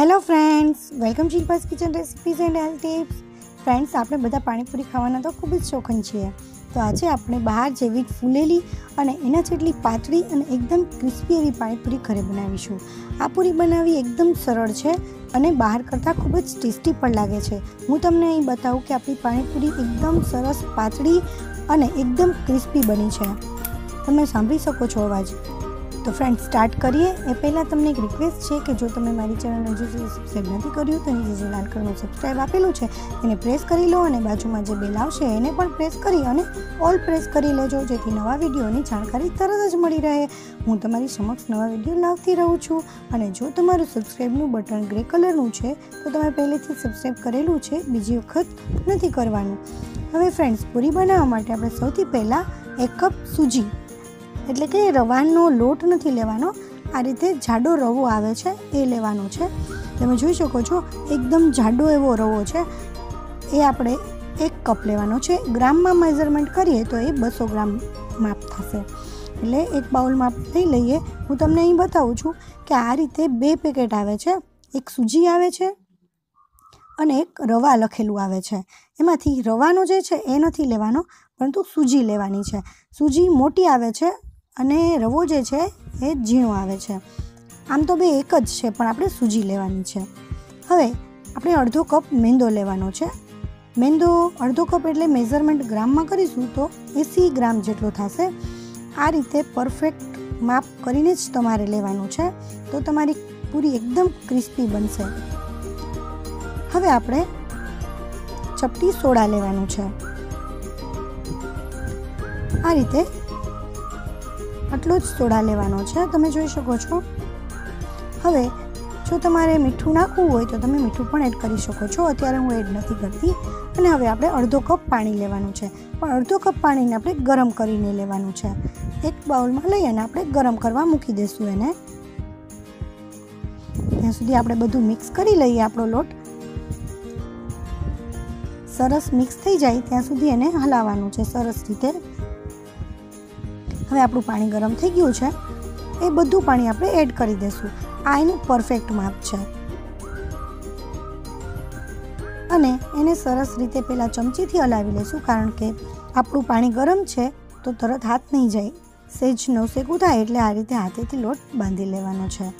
Hello friends, welcome Shilpa's kitchen recipes and health tips. Friends, આપણે બધા પાણીપુરી ખાવાના તો ખૂબ જ શોખીન છીએ। તો આજે આપણે બહાર જેવી ફૂલેલી અને એના જેટલી પાતળી અને એકદમ ક્રિસ્પી એવી પાણીપુરી ઘરે બનાવીશું। આ પૂરી બનાવવી એકદમ સરળ છે અને બહાર કરતાં ખૂબ જ ટેસ્ટી પણ લાગે છે। હું તમને અહીં બતાવું કે આપણી પાણીપુરી એકદમ સરસ પાતળી અને એકદમ ક્રિસ્પી બની છે। તમે સાંભળી શકો છો અવાજ। तो फ्रेंड्स, स्टार्ट करिए। ए पहला तमने एक रिक्वेस्ट है कि जो तमे मारी चैनल हजू सब्सक्राइब नहीं कर्युं तो नीचे जे लाल कलरनुं सब्सक्राइब आपेलुं छे एने प्रेस करी लो अने बाजुमां जे बेल आवशे एने पण प्रेस करी अने ऑल प्रेस करी लेजो, जेथी नवा विडियोनी जाणकारी तरत ज मळी रहे। हूँ तमारी समक्ष नवा विडियो लावती रहूं छुं अने जो तमारुं सब्सक्राइबनुं बटन ग्रे कलरनुं छे तो तमे पहेलेथी सब्सक्राइब करेलुं छे, बीजी वखत नथी करवानुं। हवे फ्रेंड्स, पूरी बनाववा माटे आपणे सौथी पहेला 1 कप सूजी એટલે કે રવાનો લોટ નથી લેવાનો, આ રીતે જાડો રવો આવે છે એ લેવાનો છે। તમે જોઈ શકો છો એકદમ જાડો એવો રવો છે, એ આપણે 1 કપ લેવાનો છે। ગ્રામમાં મેઝરમેન્ટ કરીએ તો એ 200 ગ્રામ માપ થશે, એટલે એક બાઉલ માપ લઈ લઈએ। હું તમને અહીં બતાવું છું કે આ રીતે 2 પેકેટ આવે છે, એક સૂજી આવે છે અને એક રવા લખેલું આવે છે। એમાંથી રવાનો જે છે એ નથી લેવાનો, પરંતુ સૂજી લેવાની છે। સૂજી મોટી આવે છે અને રવો જે છે એ ઝીણો આવે છે। આમ તો બે એક જ છે, પણ આપણે સૂજી લેવાની છે। હવે આપણે અડધો કપ મેંદો લેવાનો છે। મેંદો અડધો કપ એટલે મેઝરમેન્ટ ગ્રામમાં કરીશું તો 80 ગ્રામ જેટલો થશે। આ રીતે પરફેક્ટ માપ કરીને જ તમારે લેવાનું છે, તો તમારી પૂરી એકદમ ક્રિસ્પી બનશે। હવે આપણે ચપટી સોડા લેવાનું છે। આ રીતે આટલો જ સોડા લેવાનો છે, તમે જોઈ શકો છો। હવે જો તમારે મીઠું નાખવું હોય તો તમે મીઠું પણ એડ કરી શકો છો, અત્યારે હું એડ નથી કરતી। અને હવે આપણે અડધો કપ પાણી લેવાનું છે, પણ અડધો કપ પાણીને આપણે ગરમ કરીને લેવાનું છે। એક બાઉલમાં લઈ અને આપણે ગરમ કરવા મૂકી દઈશું એને। ત્યાં સુધી આપણે બધું મિક્સ કરી લઈએ। આપણો લોટ સરસ મિક્સ થઈ જાય ત્યાં સુધી એને હલાવવાનું છે સરસ રીતે। હવે આપણું પાણી ગરમ થઈ ગયું છે, એ બધું પાણી આપણે એડ કરી દઈશું। આ એનું પરફેક્ટ માપ છે અને એને સરસ રીતે પહેલાં ચમચીથી હલાવી લઈશું, કારણ કે આપણું પાણી ગરમ છે તો તરત હાથ નહીં જાય, સહેજ નવસેકું થાય એટલે આ રીતે હાથેથી લોટ બાંધી લેવાનો છે।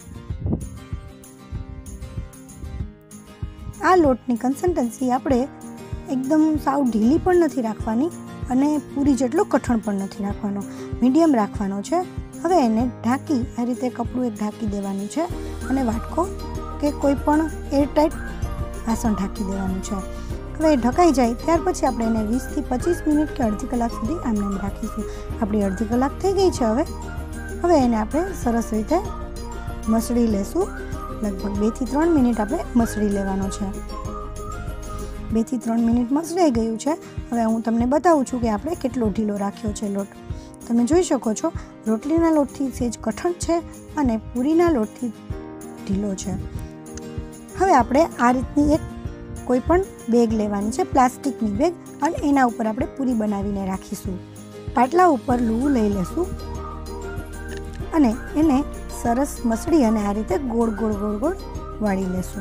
આ લોટની કન્સિસ્ટન્સી આપણે એકદમ સાવ ઢીલી પણ નથી રાખવાની અને પૂરી જેટલો કઠણ પણ નથી રાખવાનો, મીડિયમ રાખવાનો છે। હવે એને ઢાંકી આ રીતે કપડું એક ઢાંકી દેવાનું છે અને વાટકો કે કોઈ પણ એરટાઈટ વાસણ ઢાંકી દેવાનું છે। હવે એ ઢકાઈ જાય ત્યાર પછી આપણે એને 20 થી 25 મિનિટ કે અડધી કલાક સુધી આમને આમ રાખીશું। આપણી અડધી કલાક થઈ ગઈ છે। હવે એને આપણે સરસ રીતે મસળી લેશું। લગભગ 2 થી 3 મિનિટ આપણે મસળી લેવાનો છે। 2 થી 3 મિનિટ મસળાઈ ગયું છે। હવે હું તમને બતાવું છું કે આપણે કેટલો ઢીલો રાખ્યો છે લોટ। તમે જોઈ શકો છો રોટલીના લોટથી સહેજ કઠણ છે અને પૂરીના લોટથી ઢીલો છે। હવે આપણે આ રીતની એક કોઈ પણ બેગ લેવાની છે, પ્લાસ્ટિકની બેગ, અને એના ઉપર આપણે પૂરી બનાવીને રાખીશું। પાટલા ઉપર લૂવું લઈ લેશું અને એને સરસ મસળી અને આ રીતે ગોળ ગોળ ગોળ ગોળ વાળી લેશું।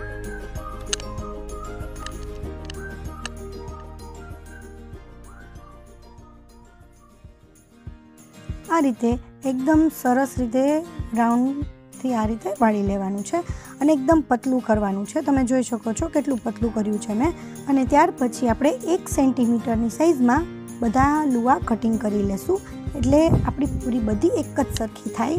આ રીતે એકદમ સરસ રીતે રાઉન્ડથી આ રીતે વાળી લેવાનું છે અને એકદમ પતલું કરવાનું છે। તમે જોઈ શકો છો કેટલું પતલું કર્યું છે મેં। અને ત્યાર પછી આપણે 1 સેન્ટીમીટરની સાઇઝમાં બધા લુવા કટિંગ કરી લેશું, એટલે આપણી પૂરી બધી એક જ સરખી થાય।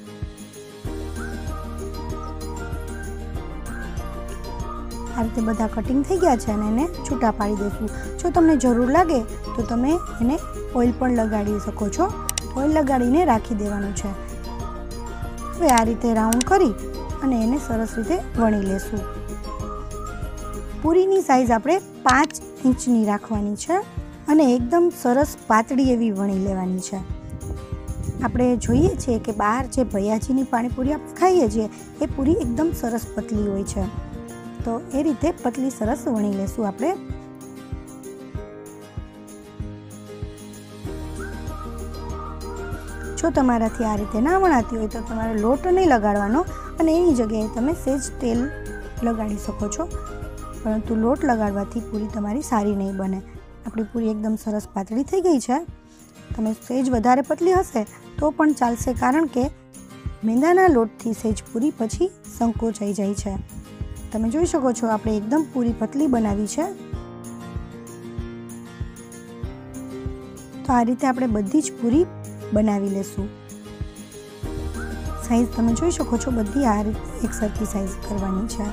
આ રીતે બધા કટિંગ થઈ ગયા છે અને એને છૂટા પાડી દઈશું। જો તમને જરૂર લાગે તો તમે એને ઓઇલ પણ લગાડી શકો છો, ઓઇલ લગાડીને રાખી દેવાનું છે। હવે આ રીતે રાઉન્ડ કરી અને એને સરસ રીતે વણી લેશું। પૂરીની સાઈઝ આપણે 5 ઇંચની રાખવાની છે અને એકદમ સરસ પાતળી એવી વણી લેવાની છે। આપણે જોઈએ છીએ કે બહાર જે ભૈયાજીની પાણીપુરી આપણે ખાઈએ છીએ એ પૂરી એકદમ સરસ પતલી હોય છે, તો એ રીતે પતલી સરસ વણી લેશું આપણે। જો તમારાથી આ રીતે ના વણાતી હોય તો તમારે લોટ નહીં લગાડવાનો અને એની જગ્યાએ તમે સહેજ તેલ લગાડી શકો છો, પરંતુ લોટ લગાડવાથી પૂરી તમારી સારી નહીં બને. આપણી પૂરી એકદમ સરસ પાતળી થઈ ગઈ છે. તમે સહેજ વધારે પતલી હશે તો પણ ચાલશે, કારણ કે મેંદાના લોટથી સહેજ પૂરી પછી સંકોચાઈ જાય છે. તમે જોઈ શકો છો આપણે એકદમ પૂરી પતલી બનાવી છે. તો આ રીતે આપણે બધી જ પૂરી બનાવી લેશું. સાઈઝ તમે જોઈ શકો છો, બધી આ રીતે એકસરખી સાઈઝ કરવાની છે.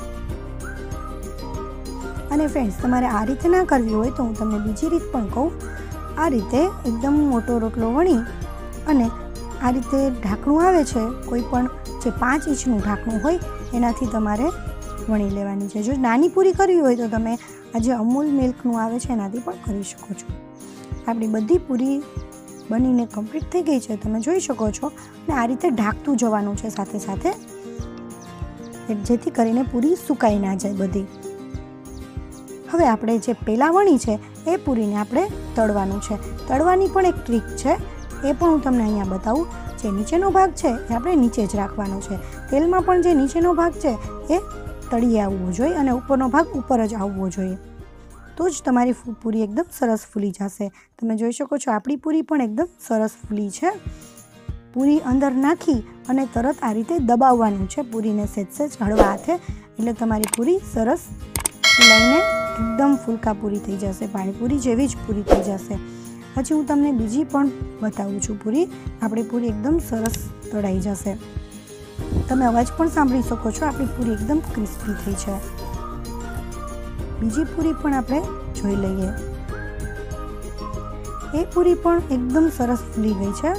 અને ફ્રેન્ડ્સ, તમારે આ રીતે ના કરવી હોય તો હું તમને બીજી રીત પણ કહું. આ રીતે એકદમ મોટો રોટલો વણી અને આ રીતે ઢાંકણું આવે છે, કોઈ પણ જે 5 ઇંચનું ઢાંકણું હોય એનાથી તમારે વણી લેવાની છે. જો નાની પૂરી કરવી હોય તો તમે આ જે અમૂલ મિલ્કનું આવે છે એનાથી પણ કરી શકો છો. આપણી બધી પૂરી બનીને કમ્પ્લીટ થઈ ગઈ છે, તમે જોઈ શકો છો. અને આ રીતે ઢાંકતું જવાનું છે સાથે સાથે, જેથી કરીને પૂરી સુકાઈ ના જાય બધી. હવે આપણે જે પહેલાં વણી છે એ પૂરીને આપણે તળવાનું છે. તળવાની પણ એક ટ્રીક છે, એ પણ હું તમને અહીંયા બતાવું. જે નીચેનો ભાગ છે એ આપણે નીચે જ રાખવાનો છે. તેલમાં પણ જે નીચેનો ભાગ છે એ તળીએ આવવો જોઈએ અને ઉપરનો ભાગ ઉપર જ આવવો જોઈએ, તો જ તમારી પૂરી એકદમ સરસ ફૂલી જશે. તમે જોઈ શકો છો આપણી પૂરી પણ એકદમ સરસ ફૂલી છે. પૂરી અંદર નાખી અને તરત આ રીતે દબાવવાનું છે પૂરીને સહેજ હળવા હાથે, એટલે તમારી પૂરી સરસ ફૂલાઈને એકદમ ફૂલકા પૂરી થઈ જશે. પાણીપુરી જેવી જ પૂરી થઈ જશે. પછી હું તમને બીજી પણ બતાવું છું પૂરી. આપણી પૂરી એકદમ સરસ તળાઈ જશે. તમે અવાજ પણ સાંભળી શકો છો, આપણી પૂરી એકદમ ક્રિસ્પી થઈ છે. બીજી પૂરી પણ આપણે જોઈ લઈએ. એ પૂરી પણ એકદમ સરસ ફૂલી ગઈ છે.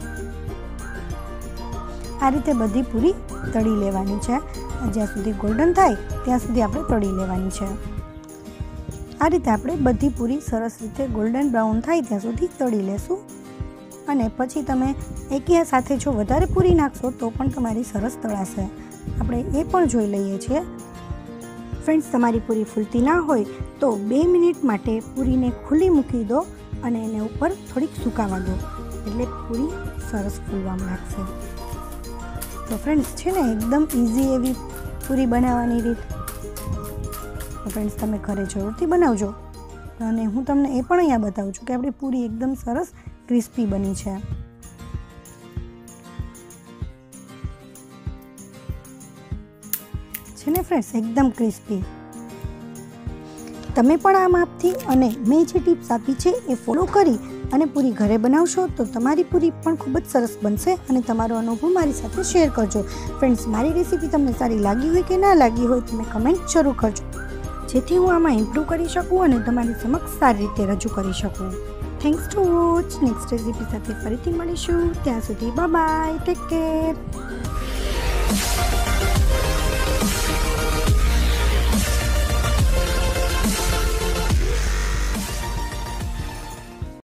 આ રીતે બધી પૂરી તળી લેવાની છે. જ્યાં સુધી ગોલ્ડન થાય ત્યાં સુધી આપણે તળી લેવાની છે. આ રીતે આપણે બધી પૂરી સરસ રીતે ગોલ્ડન બ્રાઉન થાય ત્યાં સુધી તળી લેશું. અને પછી તમે એકી સાથે જો વધારે પૂરી નાખશો તો પણ તમારી સરસ તળાશે. આપણે એ પણ જોઈ લઈએ છીએ. ફ્રેન્ડ્સ, તમારી પૂરી ફૂલતી ના હોય તો 2 મિનિટ માટે પૂરીને ખુલ્લી મૂકી દો અને એને ઉપર થોડીક સુકાવા દો, એટલે પૂરી સરસ ફૂલવામાં લાગશે. તો ફ્રેન્ડ્સ, છે ને એકદમ ઇઝી એવી પૂરી બનાવવાની રીત. ફ્રેન્ડ્સ, તમે ઘરે જરૂરથી બનાવજો. અને હું તમને એ પણ અહીંયા બતાવું છું કે આપણી પૂરી એકદમ સરસ ક્રિસ્પી બની છે. છે ને ફ્રેન્ડ્સ, એકદમ ક્રિસ્પી. તમે પણ આ માપથી અને મેં જે ટિપ્સ આપી છે એ ફોલો કરી અને પૂરી ઘરે બનાવશો તો તમારી પૂરી પણ ખૂબ જ સરસ બનશે. અને તમારો અનુભવ મારી સાથે શેર કરજો. ફ્રેન્ડ્સ, મારી રેસીપી તમને સારી લાગી હોય કે ના લાગી હોય તમે કમેન્ટ જરૂર કરજો, જેથી હું આમાં ઇમ્પ્રૂવ કરી શકું અને તમારી સમક્ષ સારી રીતે રજૂ કરી શકું. Thanks to watch. Next recipe સાથે ફરીથી મળીશું. ત્યાં સુધી બાય બાય, ટેક કેર.